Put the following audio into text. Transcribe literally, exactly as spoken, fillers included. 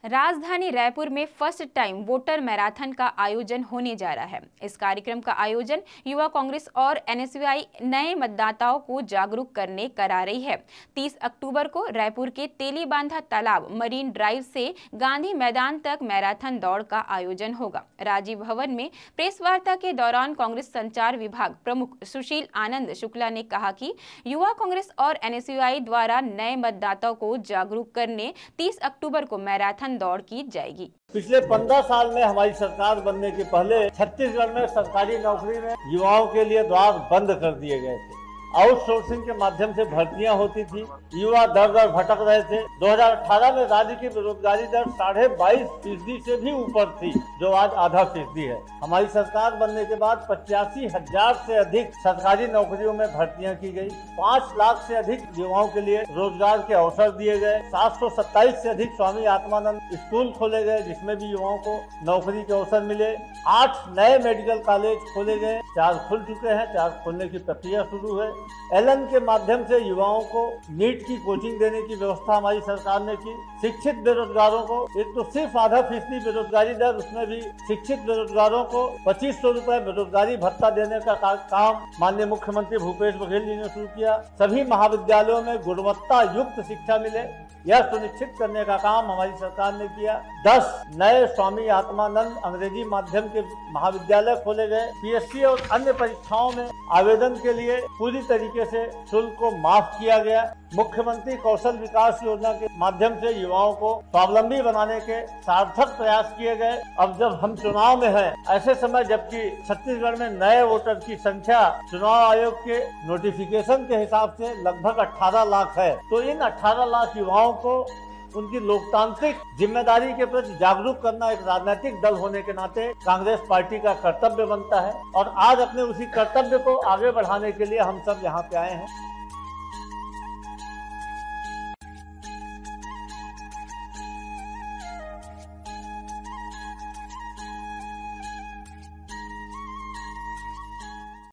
राजधानी रायपुर में first time voter marathon का आयोजन होने जा रहा है। इस कार्यक्रम का आयोजन युवा कांग्रेस और एनएसयूआई नए मतदाताओं को जागरूक करने करा रही है। तीस अक्टूबर को रायपुर के तेलीबांधा तालाब मरीन ड्राइव से गांधी मैदान तक मैराथन दौड़ का आयोजन होगा। राजीव भवन में प्रेस वार्ता के दौरान कांग्रेस संचार विभाग प्रमुख सुशील आनंद शुक्ला ने कहा कि युवा कांग्रेस और एनएसयूआई द्वारा नए मतदाताओं को जागरूक करने तीस अक्टूबर को मैराथन दौड़ की जाएगी। पिछले पंद्रह साल में हमारी सरकार बनने के पहले छत्तीसगढ़ में सरकारी नौकरी में युवाओं के लिए द्वार बंद कर दिए गए थे। आउटसोर्सिंग के माध्यम से भर्तियां होती थी, युवा दर दर भटक रहे थे। दो हज़ार अठारह में राज्य की बेरोजगारी दर साढ़े बाईस फीसदी से भी ऊपर थी, जो आज आधा फीसदी है। हमारी सरकार बनने के बाद पचासी हजार से अधिक सरकारी नौकरियों में भर्तियां की गई। पाँच लाख से अधिक युवाओं के लिए रोजगार के अवसर दिए गए। सात सौ सत्ताईस से अधिक स्वामी आत्मानंद स्कूल खोले गए, जिसमें भी युवाओं को नौकरी के अवसर मिले। आठ नए मेडिकल कॉलेज खोले गए, चार खुल चुके हैं, चार खोलने की प्रक्रिया शुरू है। एलन के माध्यम से युवाओं को नीट की कोचिंग देने की व्यवस्था हमारी सरकार ने की। शिक्षित बेरोजगारों को एक तो सिर्फ आधा फीसदी बेरोजगारी दर, उसमें भी शिक्षित बेरोजगारों को पच्चीस सौ रूपये बेरोजगारी भत्ता देने का का, काम माननीय मुख्यमंत्री भूपेश बघेल जी ने शुरू किया। सभी महाविद्यालयों में गुणवत्ता युक्त शिक्षा मिले, यह सुनिश्चित करने का काम हमारी सरकार ने किया। दस नए स्वामी आत्मानंद अंग्रेजी माध्यम के महाविद्यालय खोले गए। पीएससी और अन्य परीक्षाओं में आवेदन के लिए पूरी तरीके से शुल्क को माफ किया गया। मुख्यमंत्री कौशल विकास योजना के माध्यम से युवाओं को स्वावलंबी बनाने के सार्थक प्रयास किए गए। अब जब हम चुनाव में हैं, ऐसे समय जबकि छत्तीसगढ़ में नए वोटर की संख्या चुनाव आयोग के नोटिफिकेशन के हिसाब से लगभग अठारह लाख है, तो इन अठारह लाख युवाओं को उनकी लोकतांत्रिक जिम्मेदारी के प्रति जागरूक करना एक राजनीतिक दल होने के नाते कांग्रेस पार्टी का कर्तव्य बनता है। और आज अपने उसी कर्तव्य को आगे बढ़ाने के लिए हम सब यहाँ पे आए हैं।